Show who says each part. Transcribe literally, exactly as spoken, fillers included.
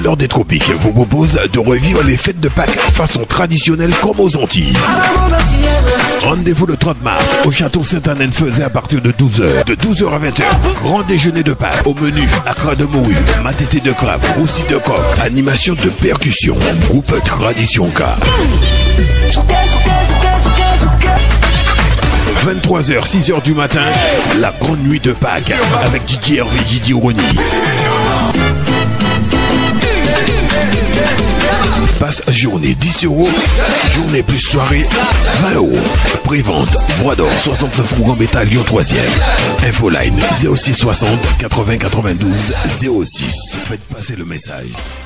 Speaker 1: couleurs des tropiques vous propose de revivre les fêtes de Pâques façon traditionnelle comme aux Antilles. Rendez-vous le trente mars au château Saint-Anne-Faisait à partir de douze heures. De douze heures à vingt heures, grand déjeuner de Pâques. Au menu, accra de morue, matété de crabe, roussi de coq, animation de percussion, groupe Tradition K. vingt-trois heures, six heures du matin, la grande nuit de Pâques avec D J Hervé Didi Roni. Passe journée dix euros, journée plus soirée vingt euros. Prévente, voie d'or, soixante-neuf rue Gambetta, Lyon troisième. Infoline zéro six soixante quatre-vingts quatre-vingt-douze zéro six. Faites passer le message.